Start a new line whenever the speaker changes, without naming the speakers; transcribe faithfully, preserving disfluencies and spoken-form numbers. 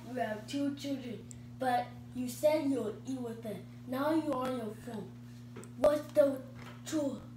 you have two children, but you said you'll eat with them. Now you're on your phone. What's the truth?